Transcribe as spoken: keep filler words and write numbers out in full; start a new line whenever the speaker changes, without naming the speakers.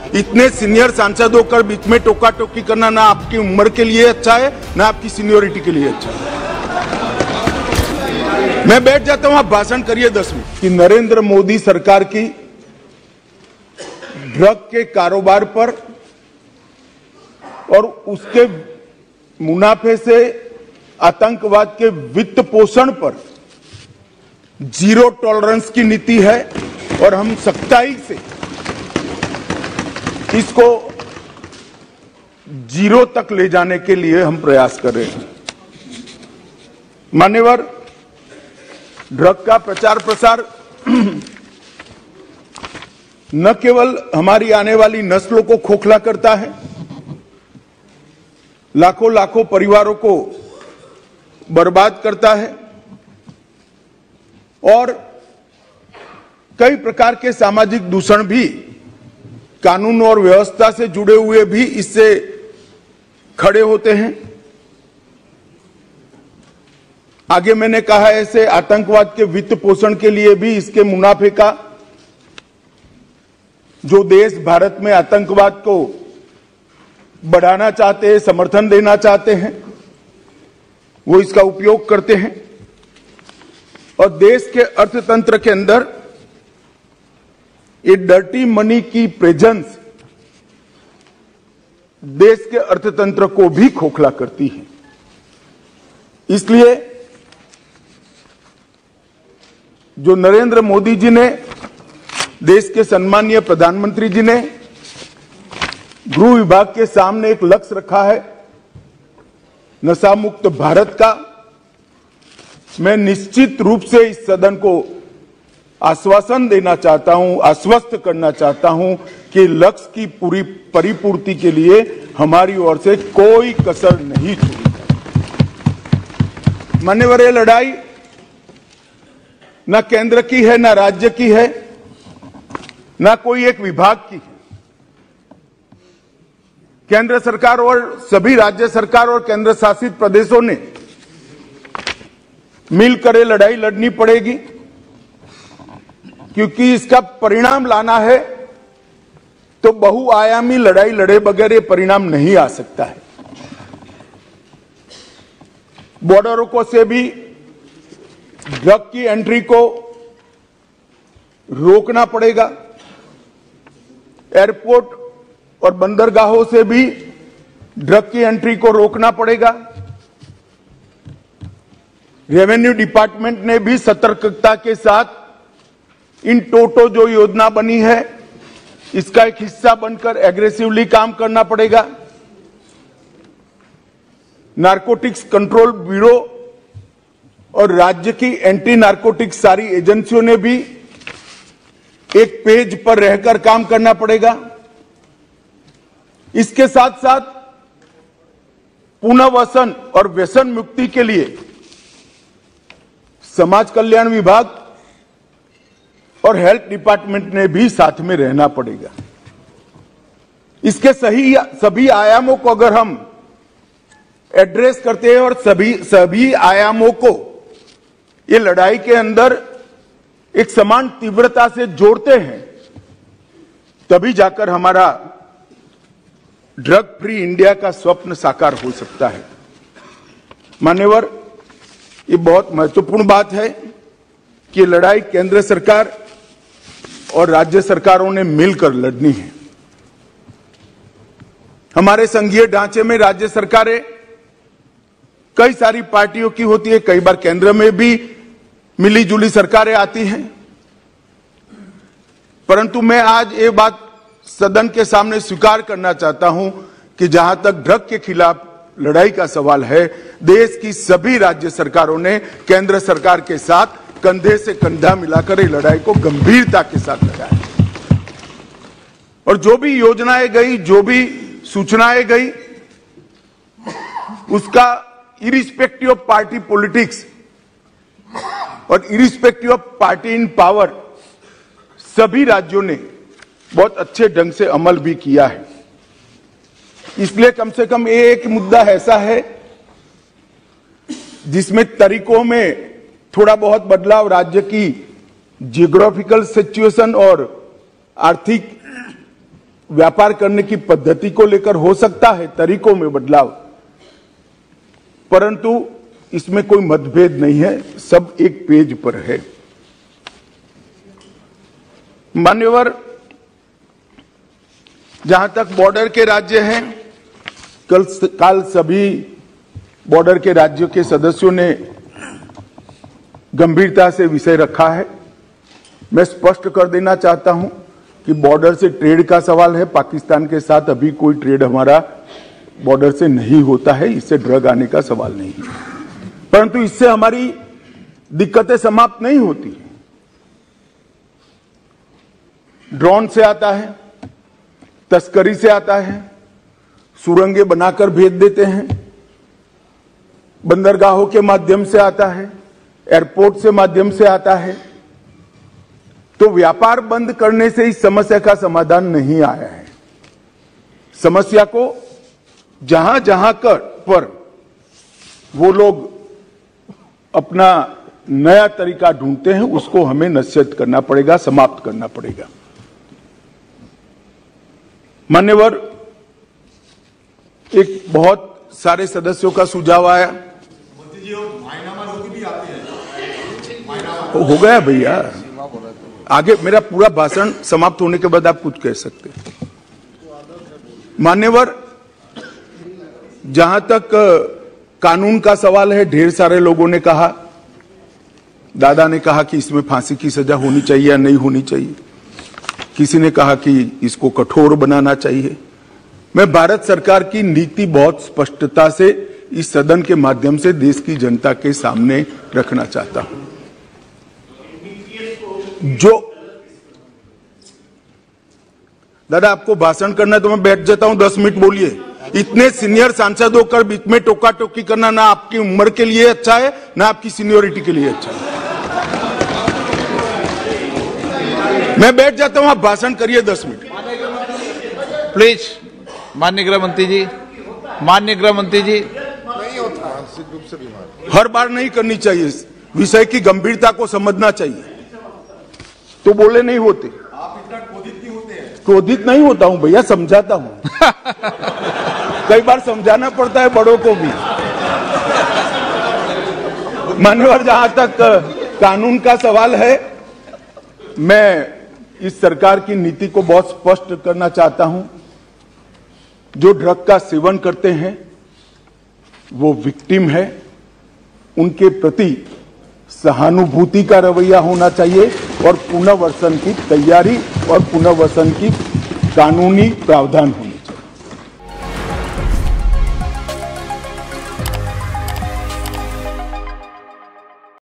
इतने सीनियर सांसदों कर बीच में टोका टोकी करना ना आपकी उम्र के लिए अच्छा है ना आपकी सीनियोरिटी के लिए अच्छा है। मैं बैठ जाता हूं, आप भाषण करिए दस मिनट कि नरेंद्र मोदी सरकार की ड्रग के कारोबार पर और उसके मुनाफे से आतंकवाद के वित्त पोषण पर जीरो टॉलरेंस की नीति है और हम सख्ताई से इसको जीरो तक ले जाने के लिए हम प्रयास कर रहे हैं। मान्यवर, ड्रग का प्रचार प्रसार न केवल हमारी आने वाली नस्लों को खोखला करता है, लाखों लाखों परिवारों को बर्बाद करता है और कई प्रकार के सामाजिक दूषण भी, कानून और व्यवस्था से जुड़े हुए भी इससे खड़े होते हैं। आगे मैंने कहा, ऐसे आतंकवाद के वित्त पोषण के लिए भी इसके मुनाफे का जो देश भारत में आतंकवाद को बढ़ाना चाहते हैं, समर्थन देना चाहते हैं, वो इसका उपयोग करते हैं और देश के अर्थतंत्र के अंदर ये डर्टी मनी की प्रेजेंस देश के अर्थतंत्र को भी खोखला करती है। इसलिए जो नरेंद्र मोदी जी ने, देश के सम्मानीय प्रधानमंत्री जी ने गृह विभाग के सामने एक लक्ष्य रखा है नशा मुक्त भारत का, मैं निश्चित रूप से इस सदन को आश्वासन देना चाहता हूं, आश्वस्त करना चाहता हूं कि लक्ष्य की पूरी परिपूर्ति के लिए हमारी ओर से कोई कसर नहीं छोड़ी जाएगी। मान्यवर, ये लड़ाई न केंद्र की है, न राज्य की है, न कोई एक विभाग की है। केंद्र सरकार और सभी राज्य सरकार और केंद्र शासित प्रदेशों ने मिलकर ये लड़ाई लड़नी पड़ेगी, क्योंकि इसका परिणाम लाना है तो बहुआयामी लड़ाई लड़े बगैर ये परिणाम नहीं आ सकता है। बॉर्डरों को से भी ड्रग की एंट्री को रोकना पड़ेगा, एयरपोर्ट और बंदरगाहों से भी ड्रग की एंट्री को रोकना पड़ेगा। रेवेन्यू डिपार्टमेंट ने भी सतर्कता के साथ इन टोटो जो योजना बनी है इसका एक हिस्सा बनकर एग्रेसिवली काम करना पड़ेगा। नारकोटिक्स कंट्रोल ब्यूरो और राज्य की एंटी नारकोटिक्स सारी एजेंसियों ने भी एक पेज पर रहकर काम करना पड़ेगा। इसके साथ साथ पुनर्वसन और व्यसन मुक्ति के लिए समाज कल्याण विभाग और हेल्थ डिपार्टमेंट ने भी साथ में रहना पड़ेगा। इसके सही सभी आयामों को अगर हम एड्रेस करते हैं और सभी सभी आयामों को ये लड़ाई के अंदर एक समान तीव्रता से जोड़ते हैं, तभी जाकर हमारा ड्रग फ्री इंडिया का स्वप्न साकार हो सकता है। मान्यवर, ये बहुत महत्वपूर्ण बात है कि लड़ाई केंद्र सरकार और राज्य सरकारों ने मिलकर लड़नी है। हमारे संघीय ढांचे में राज्य सरकारें कई सारी पार्टियों की होती है, कई बार केंद्र में भी मिली जुली सरकारें आती हैं, परंतु मैं आज ये बात सदन के सामने स्वीकार करना चाहता हूं कि जहां तक ड्रग के खिलाफ लड़ाई का सवाल है, देश की सभी राज्य सरकारों ने केंद्र सरकार के साथ कंधे से कंधा मिलाकर ये लड़ाई को गंभीरता के साथ लड़ा है। और जो भी योजनाएं गई, जो भी सूचनाएं गई, उसका इरिस्पेक्टिव ऑफ पार्टी पॉलिटिक्स और irrespective of party in power सभी राज्यों ने बहुत अच्छे ढंग से अमल भी किया है। इसलिए कम से कम एक मुद्दा ऐसा है जिसमें तरीकों में थोड़ा बहुत बदलाव राज्य की जियोग्राफिकल सिचुएशन और आर्थिक व्यापार करने की पद्धति को लेकर हो सकता है तरीकों में बदलाव, परंतु इसमें कोई मतभेद नहीं है, सब एक पेज पर है। मान्यवर, जहां तक बॉर्डर के राज्य हैं, कल कल सभी बॉर्डर के राज्यों के सदस्यों ने गंभीरता से विषय रखा है। मैं स्पष्ट कर देना चाहता हूं कि बॉर्डर से ट्रेड का सवाल है, पाकिस्तान के साथ अभी कोई ट्रेड हमारा बॉर्डर से नहीं होता है, इससे ड्रग आने का सवाल नहीं है, परंतु इससे हमारी दिक्कतें समाप्त नहीं होती। ड्रोन से आता है, तस्करी से आता है, सुरंगें बनाकर भेज देते हैं, बंदरगाहों के माध्यम से आता है, एयरपोर्ट से माध्यम से आता है। तो व्यापार बंद करने से इस समस्या का समाधान नहीं आया है। समस्या को जहां जहां कर पर वो लोग अपना नया तरीका ढूंढते हैं, उसको हमें नसीहत करना पड़ेगा, समाप्त करना पड़ेगा। मान्यवर, एक बहुत सारे सदस्यों का सुझाव आया, हो गया भैया, आगे मेरा पूरा भाषण समाप्त होने के बाद आप कुछ कह सकते हैं। मान्यवर, जहां तक कानून का सवाल है, ढेर सारे लोगों ने कहा, दादा ने कहा कि इसमें फांसी की सजा होनी चाहिए या नहीं होनी चाहिए, किसी ने कहा कि इसको कठोर बनाना चाहिए। मैं भारत सरकार की नीति बहुत स्पष्टता से इस सदन के माध्यम से देश की जनता के सामने रखना चाहता हूं। जो दादा आपको भाषण करना है तो मैं बैठ जाता हूं, दस मिनट बोलिए। इतने सीनियर सांसद होकर बीच में टोका टोकी करना ना आपकी उम्र के लिए अच्छा है, ना आपकी सीनियोरिटी के लिए अच्छा है। मैं बैठ जाता हूं, आप भाषण करिए दस मिनट
प्लीज। माननीय गृह मंत्री जी, माननीय गृह मंत्री जी,
हर बार नहीं करनी चाहिए, विषय की गंभीरता को समझना चाहिए, तो बोले नहीं होते।
आप इतना क्रोधित नहीं होते हैं?
क्रोधित नहीं होता हूं भैया, समझाता हूं। कई बार समझाना पड़ता है बड़ों को भी। मान्यवर, जहां तक कानून का सवाल है, मैं इस सरकार की नीति को बहुत स्पष्ट करना चाहता हूं। जो ड्रग का सेवन करते हैं वो विक्टिम है, उनके प्रति सहानुभूति का रवैया होना चाहिए और पुनर्वसन की तैयारी और पुनर्वसन की कानूनी प्रावधान